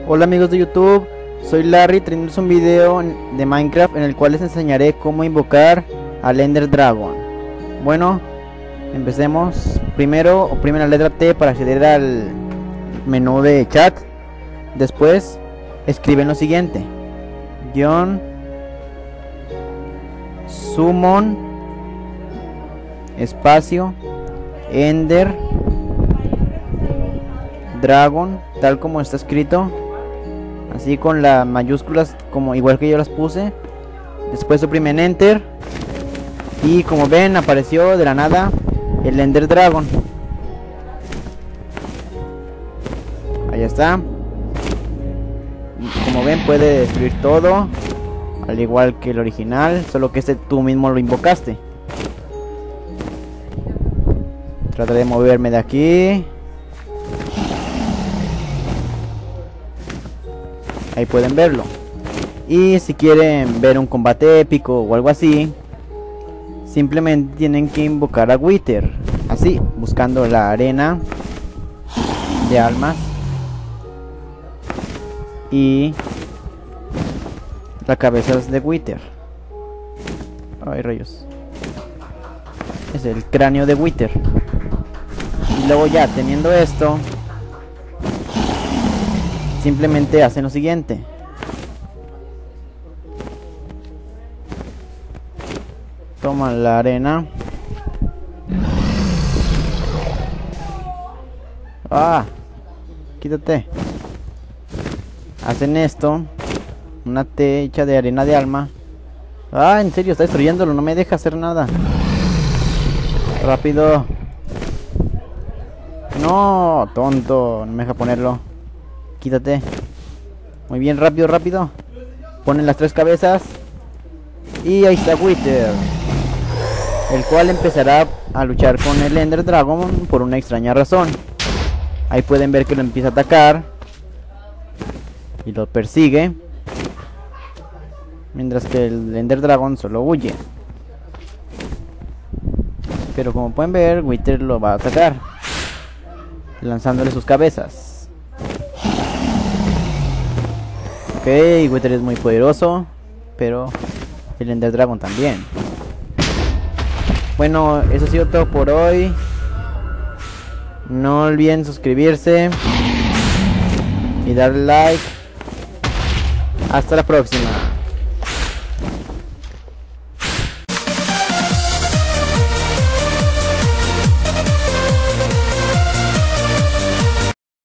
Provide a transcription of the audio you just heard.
Hola amigos de YouTube, soy Larry trayéndoles un video de Minecraft en el cual les enseñaré cómo invocar al Ender Dragon. Bueno, empecemos. Primero oprime la letra T para acceder al menú de chat. Después escriben lo siguiente: summon espacio Ender Dragon, tal como está escrito, así con las mayúsculas como igual que yo las puse. Después oprimen Enter y como ven apareció de la nada el Ender Dragon. Ahí está. Como ven puede destruir todo, al igual que el original, solo que este tú mismo lo invocaste. Trataré de moverme de aquí. Ahí pueden verlo. Y si quieren ver un combate épico o algo así, simplemente tienen que invocar a Wither, así, buscando la arena de almas y la cabeza de Wither. Ay, rayos. Es el cráneo de Wither. Y luego ya teniendo esto, simplemente hacen lo siguiente: toman la arena. Quítate. Hacen esto, una T hecha de arena de alma. En serio, está destruyéndolo, no me deja hacer nada. Rápido. No, tonto, no me deja ponerlo. Quítate. Muy bien, rápido, rápido. Ponen las tres cabezas. Y ahí está Wither, el cual empezará a luchar con el Ender Dragon por una extraña razón. Ahí pueden ver que lo empieza a atacar y lo persigue, mientras que el Ender Dragon solo huye. Pero como pueden ver, Wither lo va a atacar, lanzándole sus cabezas. Ok, Wither es muy poderoso, pero el Ender Dragon también. Bueno, eso ha sido todo por hoy. No olviden suscribirse y darle like. Hasta la próxima.